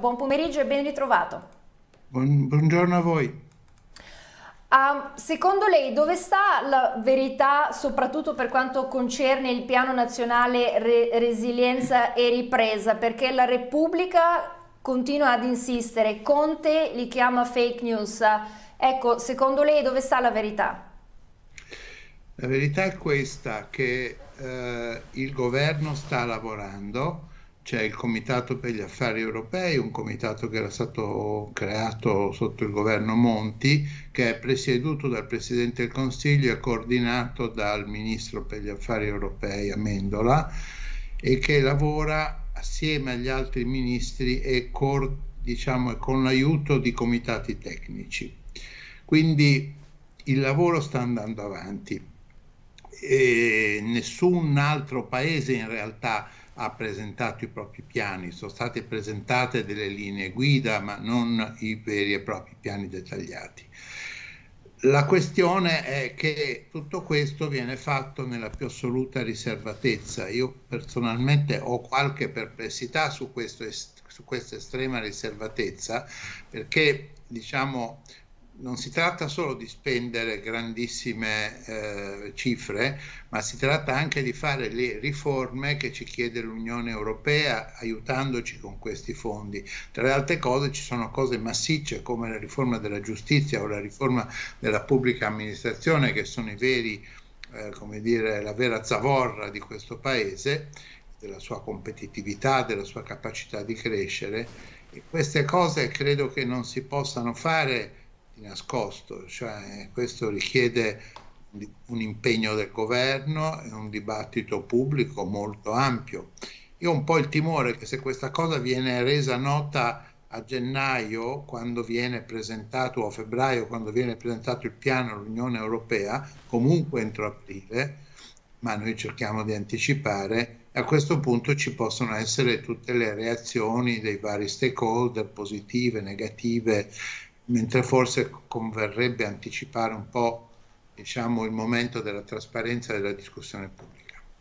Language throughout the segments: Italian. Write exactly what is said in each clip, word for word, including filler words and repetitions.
buon pomeriggio e ben ritrovato. Buon- buongiorno a voi. Uh, secondo lei dove sta la verità, soprattutto per quanto concerne il Piano Nazionale Re- Resilienza e Ripresa? Perché la Repubblica continua ad insistere, Conte li chiama fake news. Ecco, secondo lei dove sta la verità? La verità è questa, che eh, il governo sta lavorando, c'è il Comitato per gli Affari Europei, un comitato che era stato creato sotto il governo Monti, che è presieduto dal Presidente del Consiglio e coordinato dal Ministro per gli Affari Europei Amendola, e che lavora assieme agli altri ministri e cor- diciamo, con l'aiuto di comitati tecnici. Quindi il lavoro sta andando avanti. E nessun altro paese in realtà ha presentato i propri piani, sono state presentate delle linee guida, ma non i veri e propri piani dettagliati. La questione è che tutto questo viene fatto nella più assoluta riservatezza. Io personalmente ho qualche perplessità su questo, su questa estrema riservatezza, perché diciamo non si tratta solo di spendere grandissime eh, cifre, ma si tratta anche di fare le riforme che ci chiede l'Unione Europea aiutandoci con questi fondi. Tra le altre cose ci sono cose massicce come la riforma della giustizia o la riforma della pubblica amministrazione, che sono i veri, eh, come dire, la vera zavorra di questo paese, della sua competitività, della sua capacità di crescere. E queste cose credo che non si possano fare di nascosto, cioè questo richiede un impegno del governo e un dibattito pubblico molto ampio. Io ho un po' il timore che se questa cosa viene resa nota a gennaio, quando viene presentato, o a febbraio, quando viene presentato il piano all'Unione Europea, comunque entro aprile, ma noi cerchiamo di anticipare, a questo punto ci possono essere tutte le reazioni dei vari stakeholder, positive, negative, mentre forse converrebbe anticipare un po', diciamo, il momento della trasparenza della discussione pubblica.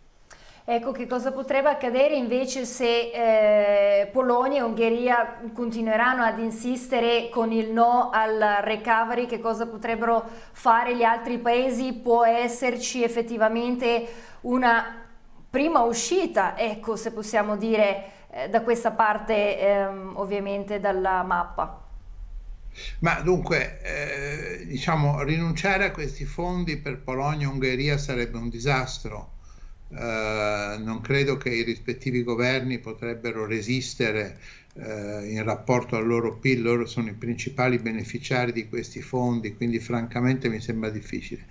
Ecco, che cosa potrebbe accadere invece se eh, Polonia e Ungheria continueranno ad insistere con il no al recovery? Che cosa potrebbero fare gli altri paesi? Può esserci effettivamente una prima uscita, ecco, se possiamo dire, eh, da questa parte ehm, ovviamente dalla mappa. Ma dunque, eh, diciamo, rinunciare a questi fondi per Polonia e Ungheria sarebbe un disastro. Eh, non credo che i rispettivi governi potrebbero resistere eh, in rapporto al loro P I L, loro sono i principali beneficiari di questi fondi, quindi francamente mi sembra difficile.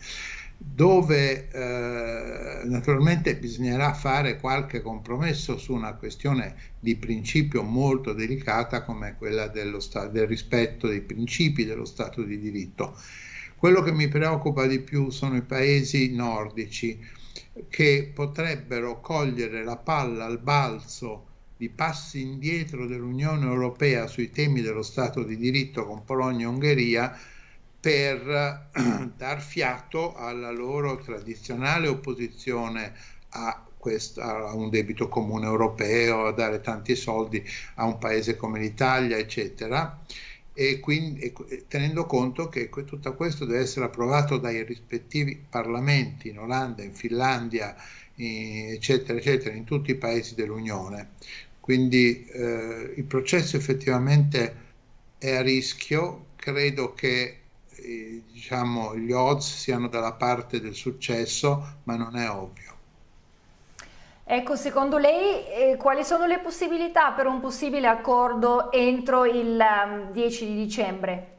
Dove eh, naturalmente bisognerà fare qualche compromesso su una questione di principio molto delicata come quella dello del rispetto dei principi dello Stato di diritto. Quello che mi preoccupa di più sono i paesi nordici, che potrebbero cogliere la palla al balzo di passi indietro dell'Unione Europea sui temi dello Stato di diritto con Polonia e Ungheria, per dar fiato alla loro tradizionale opposizione a, questa, a un debito comune europeo, a dare tanti soldi a un paese come l'Italia, eccetera, e quindi e, tenendo conto che tutto questo deve essere approvato dai rispettivi parlamenti in Olanda, in Finlandia, in, eccetera, eccetera, in tutti i paesi dell'Unione. Quindi eh, il processo effettivamente è a rischio. Credo che eh, diciamo, gli odds siano dalla parte del successo, ma non è ovvio. Ecco, secondo lei eh, quali sono le possibilità per un possibile accordo entro il um, dieci di dicembre?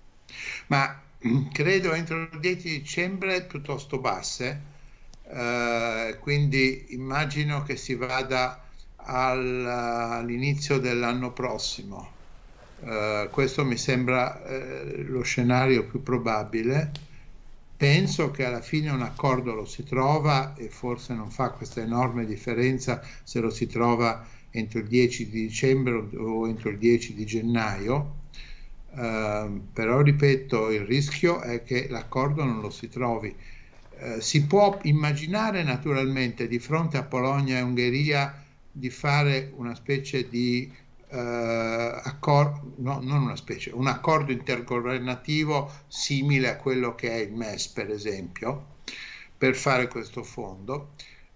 Ma credo entro il dieci dicembre piuttosto basse, eh, quindi immagino che si vada al, all'inizio dell'anno prossimo. Uh, questo mi sembra uh, lo scenario più probabile. Penso che alla fine un accordo lo si trova, e forse non fa questa enorme differenza se lo si trova entro il dieci di dicembre o entro il dieci di gennaio, uh, però ripeto, il rischio è che l'accordo non lo si trovi. Uh, si può immaginare naturalmente di fronte a Polonia e Ungheria di fare una specie di eh, accordo, no, non una specie, un accordo intergovernativo simile a quello che è il M E S, per esempio, per fare questo fondo.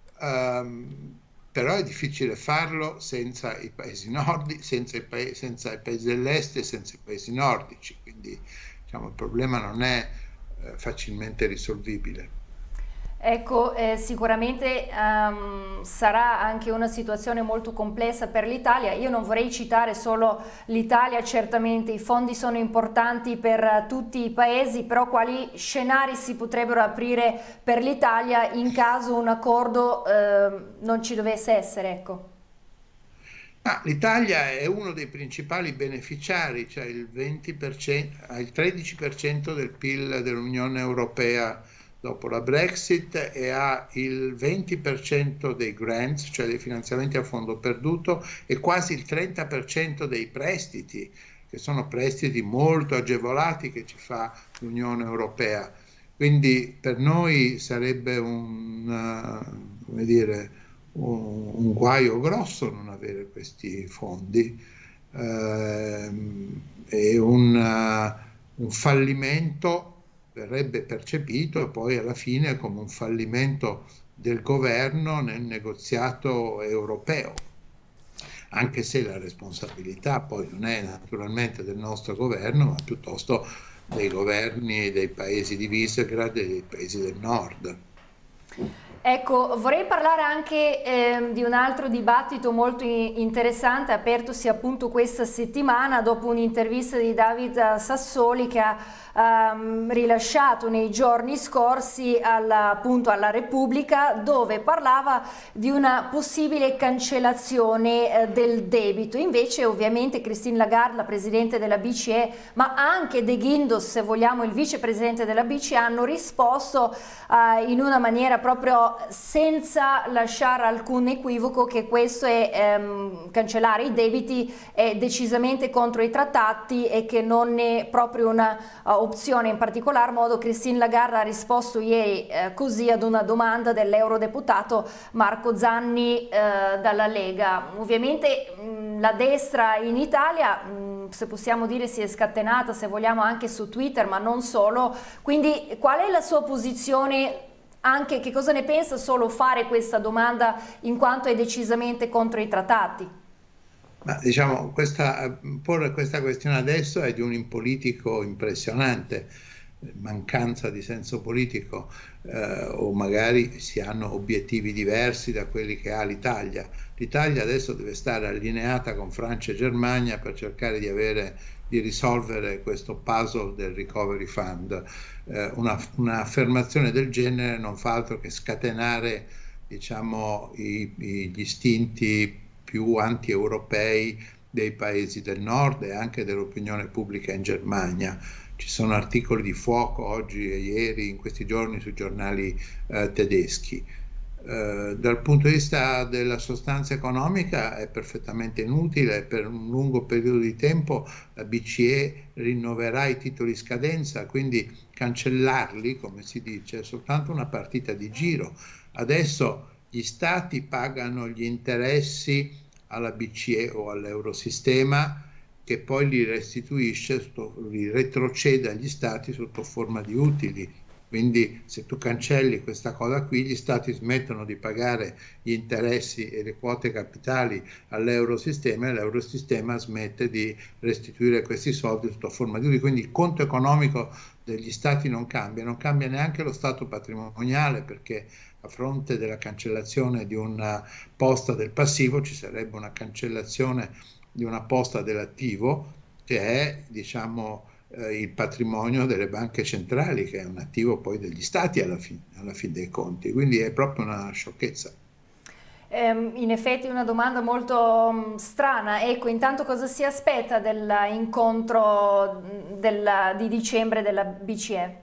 Um, però è difficile farlo senza i paesi nordici, senza i, pa senza i paesi dell'est e senza i paesi nordici, quindi diciamo, il problema non è eh, facilmente risolvibile. Ecco, eh, sicuramente um, sarà anche una situazione molto complessa per l'Italia. Io non vorrei citare solo l'Italia, certamente i fondi sono importanti per tutti i paesi, però quali scenari si potrebbero aprire per l'Italia in caso un accordo eh, non ci dovesse essere, ecco? Ah, l'Italia è uno dei principali beneficiari, cioè il venti per cento, ha il tredici per cento del P I L dell'Unione Europea dopo la Brexit e ha il venti per cento dei grants, cioè dei finanziamenti a fondo perduto, e quasi il trenta per cento dei prestiti, che sono prestiti molto agevolati che ci fa l'Unione Europea. Quindi per noi sarebbe un, uh, come dire, un, un guaio grosso non avere questi fondi, uh, e un, uh, un fallimento verrebbe percepito e poi alla fine come un fallimento del governo nel negoziato europeo, anche se la responsabilità poi non è naturalmente del nostro governo, ma piuttosto dei governi dei paesi di Visegrad e dei paesi del nord. Ecco, vorrei parlare anche eh, di un altro dibattito molto interessante apertosi appunto questa settimana dopo un'intervista di David Sassoli che ha ehm, rilasciato nei giorni scorsi alla, appunto alla Repubblica, dove parlava di una possibile cancellazione eh, del debito. Invece ovviamente Christine Lagarde, la presidente della B C E, ma anche De Guindos, se vogliamo il vicepresidente della B C E, hanno risposto eh, in una maniera proprio senza lasciare alcun equivoco che questo è ehm, cancellare i debiti è decisamente contro i trattati e che non è proprio una uh, opzione. In particolar modo Christine Lagarde ha risposto ieri eh, così ad una domanda dell'eurodeputato Marco Zanni eh, dalla Lega. Ovviamente mh, la destra in Italia, mh, se possiamo dire, si è scatenata, se vogliamo, anche su Twitter, ma non solo. Quindi qual è la sua posizione? Anche che cosa ne pensa solo fare questa domanda in quanto è decisamente contro i trattati? Ma diciamo, questa, porre questa questione adesso è di un impolitico impressionante, mancanza di senso politico, eh, o magari si hanno obiettivi diversi da quelli che ha l'Italia. L'Italia adesso deve stare allineata con Francia e Germania per cercare di avere, di risolvere questo puzzle del Recovery Fund. Eh, una, un'affermazione del genere non fa altro che scatenare, diciamo, i, i, gli istinti più anti-europei dei paesi del nord e anche dell'opinione pubblica in Germania. Ci sono articoli di fuoco oggi e ieri, in questi giorni, sui giornali eh, tedeschi. Eh, dal punto di vista della sostanza economica è perfettamente inutile. Per un lungo periodo di tempo la B C E rinnoverà i titoli scadenza, quindi cancellarli, come si dice, è soltanto una partita di giro. Adesso gli stati pagano gli interessi alla B C E o all'Eurosistema, che poi li restituisce, li retrocede agli stati sotto forma di utili. Quindi se tu cancelli questa cosa qui, gli stati smettono di pagare gli interessi e le quote capitali all'Eurosistema e l'Eurosistema smette di restituire questi soldi sotto forma di utili. Quindi il conto economico degli stati non cambia, non cambia neanche lo stato patrimoniale, perché a fronte della cancellazione di una posta del passivo ci sarebbe una cancellazione di una posta dell'attivo, che è, diciamo, eh, il patrimonio delle banche centrali, che è un attivo poi degli stati alla fine, alla fine dei conti. Quindi è proprio una sciocchezza. In effetti una domanda molto um, strana. Ecco, intanto cosa si aspetta dell'incontro di dicembre della B C E?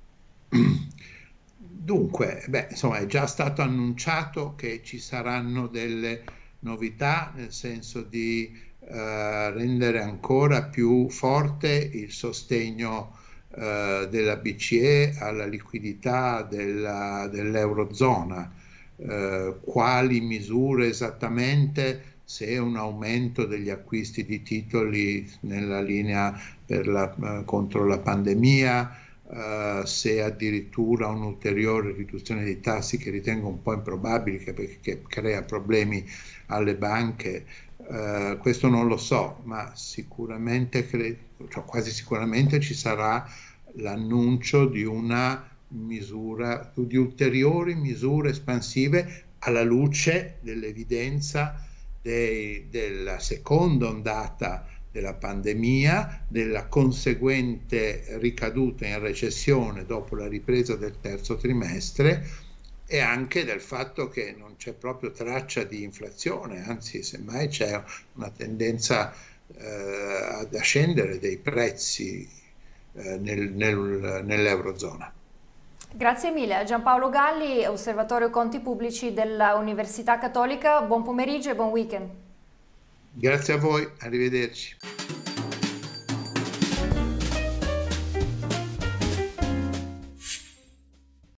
Dunque, beh, insomma, è già stato annunciato che ci saranno delle novità, nel senso di eh, rendere ancora più forte il sostegno eh, della B C E alla liquidità della, dell'Eurozona. Eh, quali misure esattamente se un aumento degli acquisti di titoli nella linea per la, eh, contro la pandemia, eh, se addirittura un'ulteriore riduzione dei tassi, che ritengo un po' improbabile, che, che crea problemi alle banche. Uh, questo non lo so, ma sicuramente, cioè quasi sicuramente ci sarà l'annuncio di una misura, di ulteriori misure espansive alla luce dell'evidenza dei, della seconda ondata della pandemia, della conseguente ricaduta in recessione dopo la ripresa del terzo trimestre, e anche del fatto che non c'è proprio traccia di inflazione, anzi semmai c'è una tendenza eh, ad scendere dei prezzi eh, nel, nel, nell'Eurozona. Grazie mille a Giampaolo Galli, osservatorio conti pubblici della Università Cattolica. Buon pomeriggio e buon weekend. Grazie a voi, arrivederci.